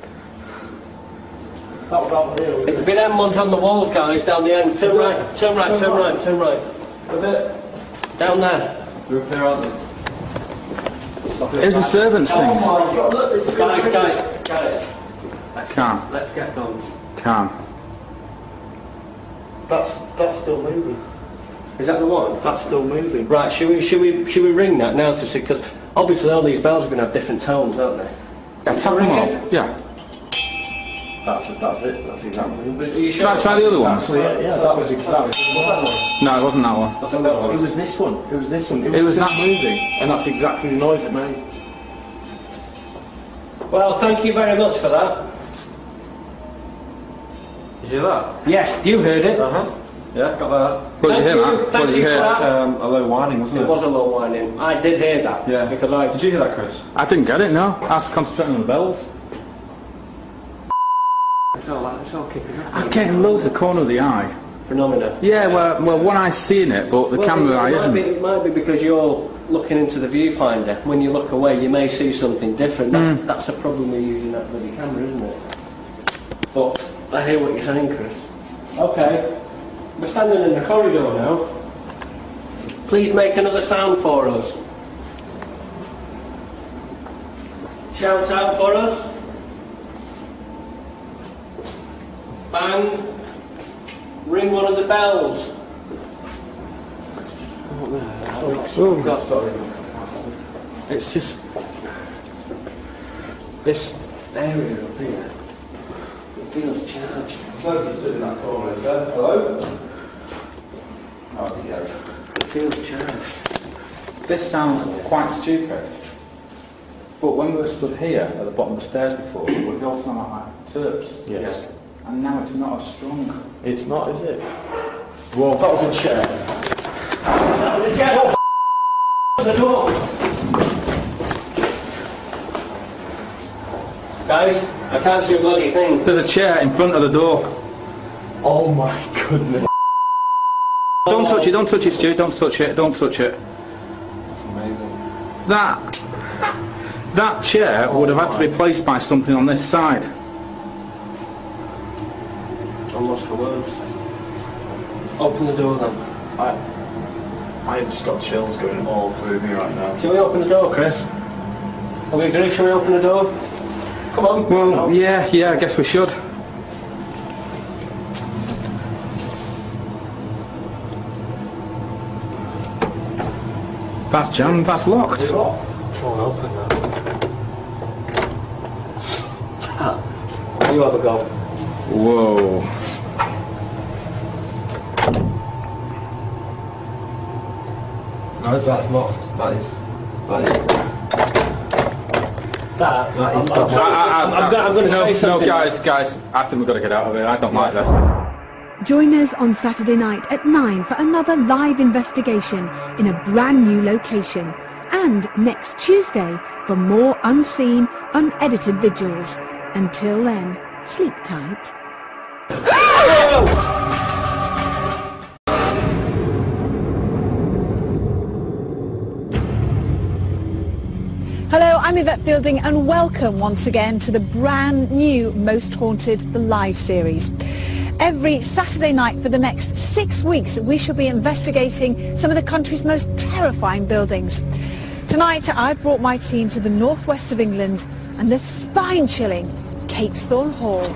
That was out here, was It'll it? be them ones on the walls, guys, down the end. Turn right, turn right, turn right, turn right. A bit. Down there. They're up there, aren't they? Here's the servants' things. Oh my God, look, it's Guys, guys, guys. Calm, Let's get going. calm. That's, that's still moving. Is that the one? That's still moving. Right, should we, should we, should we ring that now to see? Because obviously all these bells are going to have different tones, aren't they? Yeah, tap them all. Yeah. That's it, that's it. That's exactly it. But are you sure? Try, try the other ones. Actually, yeah, yeah, that was exactly. Was that one? No, it wasn't that one. That's what that was. It was this one. It was this one. It was, It was still that- moving, and that's exactly the noise it made. Well, thank you very much for that. You hear that? Yes, you heard it. Uh-huh. Yeah, got that. What did you hear, man? Thank What did you you for hear? that. Um, a low whining, wasn't it? It was a low whining. I did hear that. Yeah. Because I... Did you hear that, Chris? I didn't get it, no. I was concentrating on the bells. It's all, that, it's all kicking off. I'm getting loads of corner of the eye. Phenomena. Yeah, well, well, one eye's seeing it, but the Well, camera it, eye it isn't. Might be, it might be because you're looking into the viewfinder. When you look away, you may see something different. That's, Mm. that's a problem with using that bloody camera, isn't it? But I hear what you're saying, Chris. Okay. We're standing in the corridor now. Please make another sound for us. Shout out for us. Bang. Ring one of the bells. Oh, God, sorry. It's just this area up here. It feels charged. Nobody stood in that corner, is there? Hello? How's it going? It feels charged. This sounds quite stupid, but when we were stood here at the bottom of the stairs before, we could all sound like chirps. Yes. And now it's not as strong. It's not, is it? Well, that was a chair. That was a jet. That was a door. Guys, I can't see a bloody thing. There's a chair in front of the door. Oh my goodness. Don't touch it, don't touch it, Stu, don't touch it, don't touch it. That's amazing. That, that chair would have had to be placed by something on this side. I'm lost for words. Open the door then. I, I just got chills going all through me right now. Shall we open the door, Chris? Are we agreed? Shall we open the door? Come on. Well, yeah, yeah, I guess we should. That's jammed, that's locked. It's locked. Oh, open now. You have a go. Whoa. No, that's locked. That is... That is... That, That is... I'm, I'm, sorry, I'm, I'm, gonna- I'm going to no, say something. No, guys, guys, I think we've got to get out of here. I don't like this. Join us on Saturday night at nine for another live investigation in a brand new location. And next Tuesday for more unseen, unedited vigils. Until then, sleep tight. Hello, I'm Yvette Fielding and welcome once again to the brand new Most Haunted the Live series. Every Saturday night for the next six weeks we shall be investigating some of the country's most terrifying buildings. Tonight I've brought my team to the northwest of England and the spine-chilling Capesthorne Hall.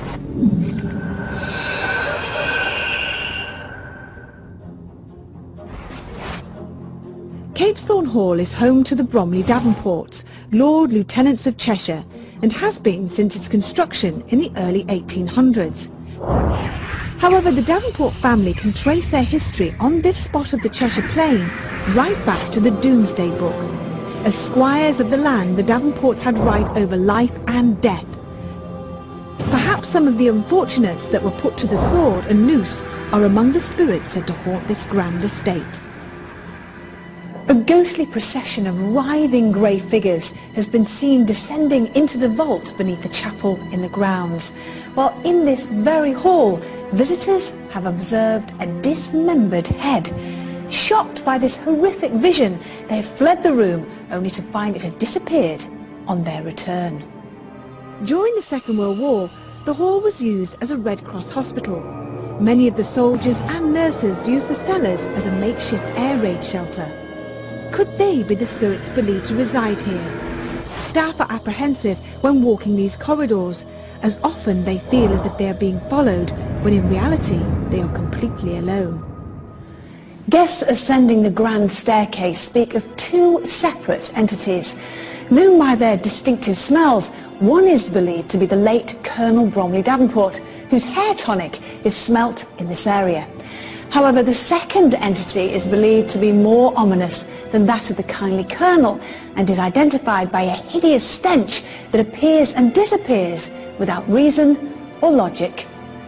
Capesthorne Hall is home to the Bromley Davenports, Lord Lieutenants of Cheshire, and has been since its construction in the early eighteen hundreds. However, the Davenport family can trace their history on this spot of the Cheshire Plain right back to the Domesday Book. As squires of the land, the Davenports had right over life and death. Perhaps some of the unfortunates that were put to the sword and noose are among the spirits said to haunt this grand estate. A ghostly procession of writhing grey figures has been seen descending into the vault beneath the chapel in the grounds, while in this very hall, visitors have observed a dismembered head. Shocked by this horrific vision, they have fled the room only to find it had disappeared on their return. During the Second World War, the hall was used as a Red Cross hospital. Many of the soldiers and nurses used the cellars as a makeshift air raid shelter. Could they be the spirits believed to reside here? Staff are apprehensive when walking these corridors, as often they feel as if they are being followed, when in reality they are completely alone. Guests ascending the grand staircase speak of two separate entities. Known by their distinctive smells, one is believed to be the late Colonel Bromley Davenport, whose hair tonic is smelt in this area. However, the second entity is believed to be more ominous than that of the kindly colonel and is identified by a hideous stench that appears and disappears without reason or logic.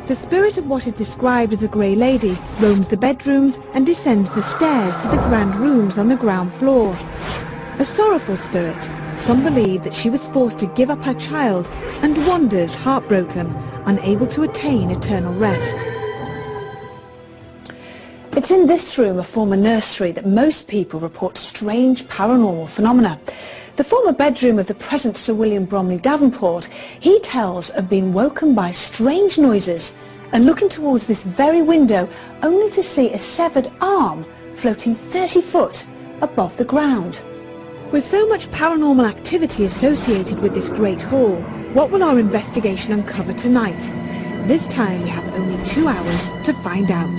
The spirit of what is described as a grey lady roams the bedrooms and descends the stairs to the grand rooms on the ground floor. A sorrowful spirit, some believe that she was forced to give up her child and wanders heartbroken, unable to attain eternal rest. It's in this room, a former nursery, that most people report strange paranormal phenomena. The former bedroom of the present Sir William Bromley Davenport, he tells of being woken by strange noises and looking towards this very window only to see a severed arm floating thirty foot above the ground. With so much paranormal activity associated with this great hall, what will our investigation uncover tonight? This time we have only two hours to find out.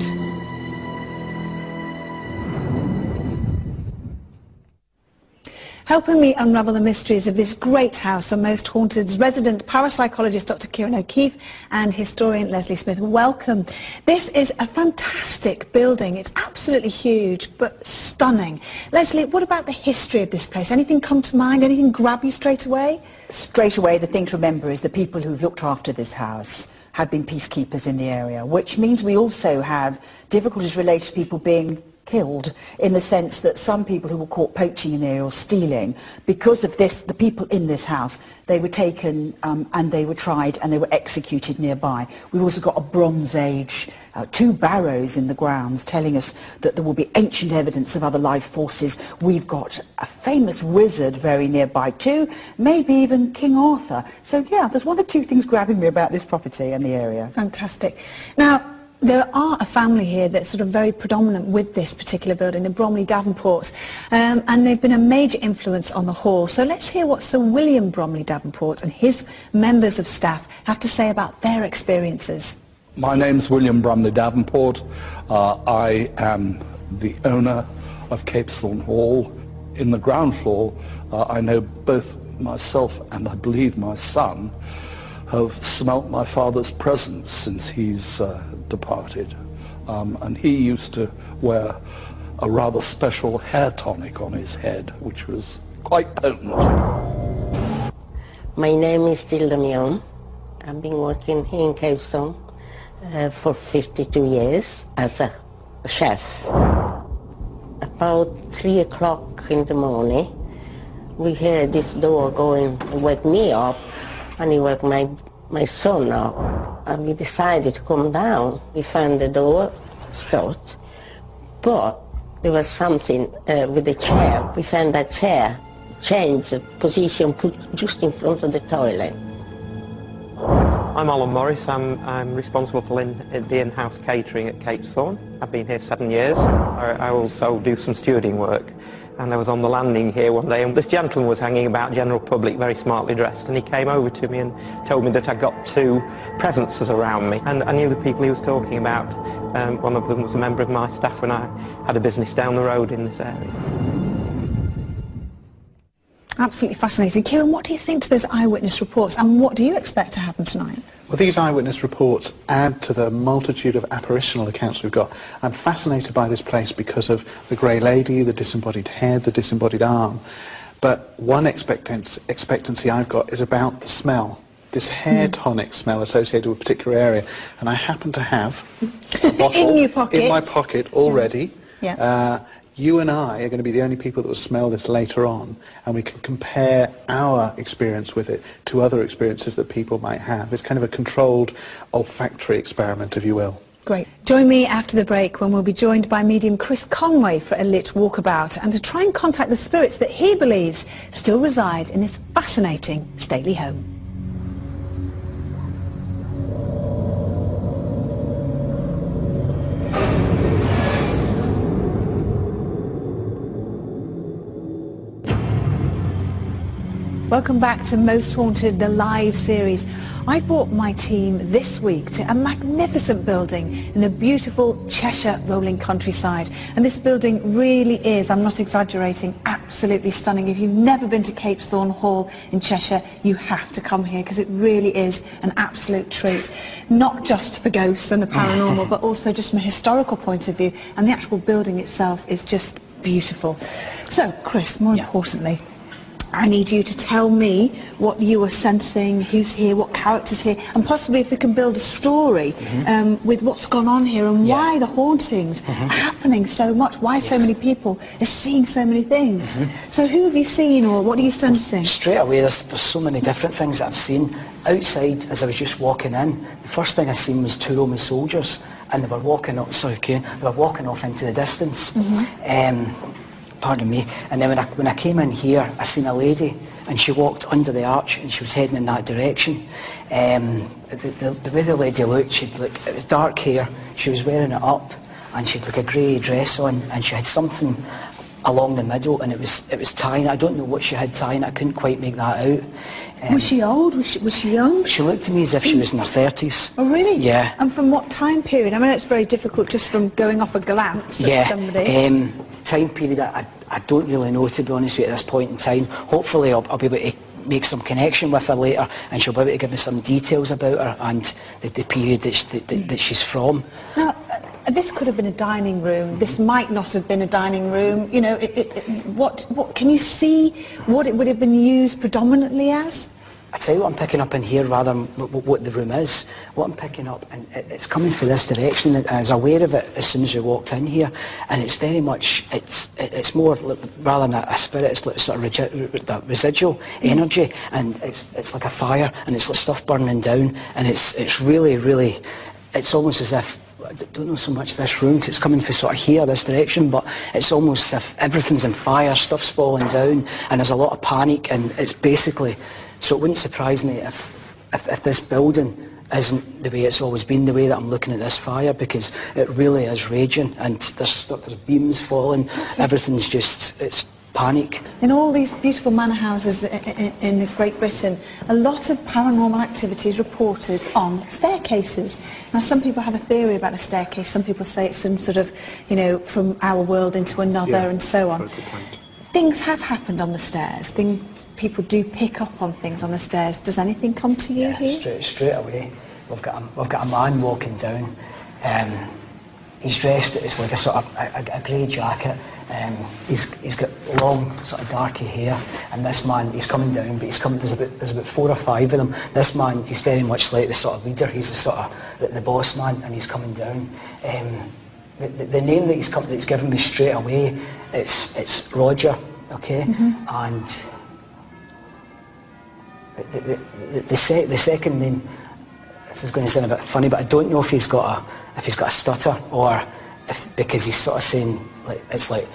Helping me unravel the mysteries of this great house are Most Haunted's resident parapsychologist Doctor Kieran O'Keefe and historian Leslie Smith. Welcome. This is a fantastic building. It's absolutely huge but stunning. Leslie, what about the history of this place? Anything come to mind? Anything grab you straight away? Straight away, the thing to remember is the people who've looked after this house had been peacekeepers in the area, which means we also have difficulties related to people being killed, in the sense that some people who were caught poaching in the area or stealing, because of this, the people in this house, they were taken um, and they were tried and they were executed nearby. We've also got a Bronze Age, uh, two barrows in the grounds telling us that there will be ancient evidence of other life forces. We've got a famous wizard very nearby too, maybe even King Arthur. So yeah, there's one or two things grabbing me about this property and the area. Fantastic. Now, there are a family here that's sort of very predominant with this particular building, the Bromley Davenports, um, and they've been a major influence on the hall. So let's hear what Sir William Bromley Davenport and his members of staff have to say about their experiences. My name's William Bromley Davenport. Uh, I am the owner of Capesthorne Hall. In the ground floor, uh, I know both myself and I believe my son have smelt my father's presence since he's uh, departed. Um, and he used to wear a rather special hair tonic on his head, which was quite potent. My name is Tilda Mion. I've been working here in Capesthorne uh, for fifty-two years as a chef. About three o'clock in the morning, we heard this door going, wake me up, and he woke my, my son up, and we decided to come down. We found the door shut, but there was something uh, with the chair. We found that chair changed the position, put just in front of the toilet. I'm Alan Morris. I'm, I'm responsible for in, the in-house catering at Capesthorne. I've been here seven years. I, I also do some stewarding work. And I was on the landing here one day, and this gentleman was hanging about general public, very smartly dressed, and he came over to me and told me that I got two presences around me. And I knew the people he was talking about. Um, one of them was a member of my staff when I had a business down the road in this area. Absolutely fascinating. Kieran, what do you think to those eyewitness reports, and what do you expect to happen tonight? Well, these eyewitness reports add to the multitude of apparitional accounts we've got. I'm fascinated by this place because of the grey lady, the disembodied head, the disembodied arm. But one expectancy, expectancy I've got is about the smell, this hair tonic smell associated with a particular area. And I happen to have a bottle in your pocket. in my pocket already. Yeah. Uh, You and I are going to be the only people that will smell this later on, and we can compare our experience with it to other experiences that people might have. It's kind of a controlled olfactory experiment, if you will. Great. Join me after the break when we'll be joined by medium Chris Conway for a lit walkabout and to try and contact the spirits that he believes still reside in this fascinating stately home. Welcome back to Most Haunted, the live series. I brought my team this week to a magnificent building in the beautiful Cheshire rolling countryside. And this building really is, I'm not exaggerating, absolutely stunning. If you've never been to Capesthorne Hall in Cheshire, you have to come here because it really is an absolute treat. Not just for ghosts and the paranormal, but also just from a historical point of view. And the actual building itself is just beautiful. So, Chris, more yeah. importantly, I need you to tell me what you are sensing, who's here, what character's here, and possibly if we can build a story mm-hmm. um, with what's gone on here and yeah. why the hauntings mm-hmm. are happening so much, why yes. so many people are seeing so many things. Mm-hmm. So who have you seen, or what are you sensing? Straight away, there's, there's so many different things that I've seen. Outside, as I was just walking in, the first thing I seen was two Roman soldiers, and they were walking off, sorry, Karen, they were walking off into the distance. Mm-hmm. um, pardon me. And then when I, when I came in here, I seen a lady, and she walked under the arch, and she was heading in that direction. Um, the, the, the way the lady looked, she'd look, it was dark hair, she was wearing it up, and she'd like a grey dress on, and she had something along the middle, and it was it was tying. I don't know what she had tying. I couldn't quite make that out. Um, was she old? Was she, was she young? She looked to me as if she was in her thirties. Oh, really? Yeah. And from what time period? I mean, it's very difficult just from going off a glance yeah. at somebody. Um, time period, I, I don't really know, to be honest with you, at this point in time. Hopefully I'll, I'll be able to make some connection with her later, and she'll be able to give me some details about her and the, the period that, she, that, that she's from. Now, this could have been a dining room. This might not have been a dining room. You know, it, it, it, what, what can you see what it would have been used predominantly as? I tell you what I'm picking up in here, rather than what the room is. What I'm picking up, and it's coming from this direction. I was aware of it as soon as we walked in here, and it's very much, it's it's more rather than a spirit. It's like sort of regi residual energy, and it's it's like a fire, and it's like stuff burning down, and it's it's really really, it's almost as if, I don't know so much this room, because it's coming from sort of here, this direction, but it's almost as if everything's on fire, stuff's falling down, and there's a lot of panic, and it's basically, so it wouldn't surprise me if, if, if this building isn't the way it's always been, the way that I'm looking at this fire, because it really is raging, and there's, there's beams falling, everything's just, it's panic. In all these beautiful manor houses in, in, in Great Britain, a lot of paranormal activity is reported on staircases. Now, some people have a theory about a staircase. Some people say it's some sort of, you know, from our world into another, yeah, and so on. Things have happened on the stairs. Things, people do pick up on things on the stairs. Does anything come to you yeah, here? Straight, straight away. We've got a, we've got a man walking down. Um, he's dressed, it's like a sort of a, a, a grey jacket. Um, he's, he's got long, sort of darky hair, and this man, he's coming down, but he's coming, there's about, there's about four or five of them. This man, he's very much like the sort of leader, he's the sort of, the, the boss man, and he's coming down. Um, the, the, the name that he's, come, that he's given me straight away, it's, it's Roger, okay? Mm-hmm. And the, the, the, the, sec, the second name, this is going to sound a bit funny, but I don't know if he's got a, if he's got a stutter, or if, because he's sort of saying, like, it's like,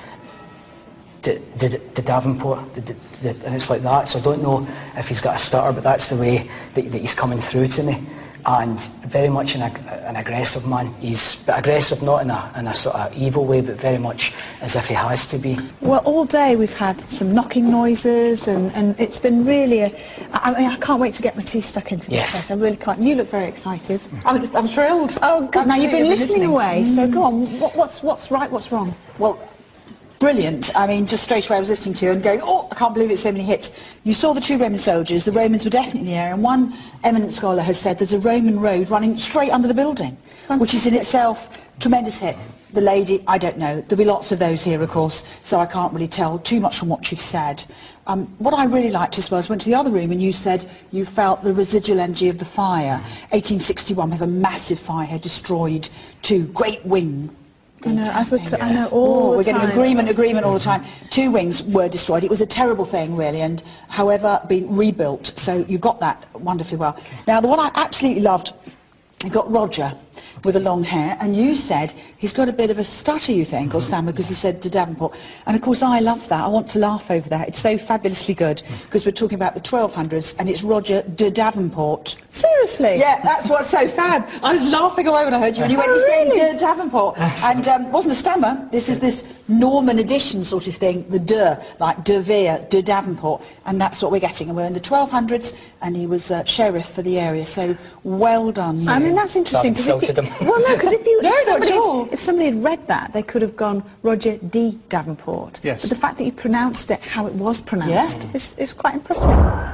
the, the, the Davenport, the, the, and it's like that, so I don't know if he's got a stutter, but that's the way that, that he's coming through to me. And very much an, an aggressive man. He's but aggressive not in a, in a sort of evil way, but very much as if he has to be. Well, all day we've had some knocking noises, and, and it's been really a... I mean, I can't wait to get my teeth stuck into this yes. place. I really can't. You look very excited. I'm, I'm thrilled. Oh, good. Now, you've been listening, listening away, mm. so go on. What, what's, what's right, what's wrong? Well, brilliant. I mean, just straight away I was listening to you and going, oh, I can't believe it's so many hits. You saw the two Roman soldiers. The Romans were definitely in the area, and one eminent scholar has said there's a Roman road running straight under the building, Fantastic. Which is in itself a tremendous hit. The lady, I don't know. There'll be lots of those here, of course, so I can't really tell too much from what you've said. Um, what I really liked as well is went to the other room and you said you felt the residual energy of the fire. eighteen sixty-one, we have a massive fire, destroyed two great wing. I know, as we're t I know all oh, the we're time. getting agreement, agreement all the time. Two wings were destroyed. It was a terrible thing, really, and however, been rebuilt. So you got that wonderfully well. Now, the one I absolutely loved, you got Roger with the long hair, and you said he's got a bit of a stutter, you think, or stammer, because he said to Davenport. And of course, I love that. I want to laugh over that. It's so fabulously good, because we're talking about the twelve hundreds, and it's Roger de Davenport. Seriously? Yeah, that's what's so fab. I was laughing away when I heard you, and you went, oh, he's really? going de Davenport. And um, it wasn't a stammer. This is this Norman addition sort of thing, the de, like de Vere, de Davenport, and that's what we're getting. And we're in the twelve hundreds, and he was uh, sheriff for the area, so well done. You. I mean, that's interesting. That insulted him. Well, no, because if, you, no, if, somebody had, if somebody had read that, they could have gone Roger D. Davenport. Yes. But the fact that you pronounced it how it was pronounced yeah. is, is quite impressive.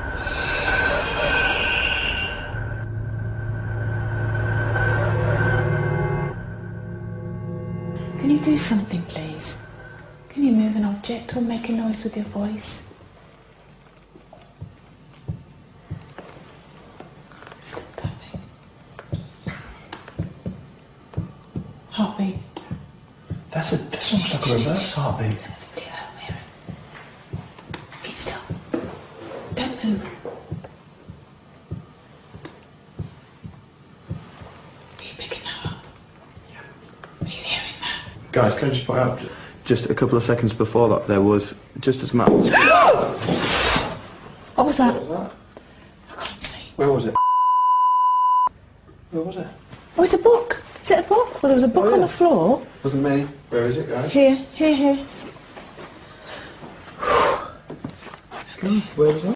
Can you do something, please? Can you move an object or make a noise with your voice? Heartbeat. That's a, that's almost like a reverse heartbeat. Keep still. Don't move. Are you picking that up? Are you hearing that? Guys, can I just point out, just a couple of seconds before that, there was, just as Matt was... What was that? What was that? I can't see. Where was it? Where was it? Oh, it's a book. Is it a book? Well, there was a book Oh, yeah. on the floor. Wasn't me. Where is it, guys? Here, here, here. God, where was that?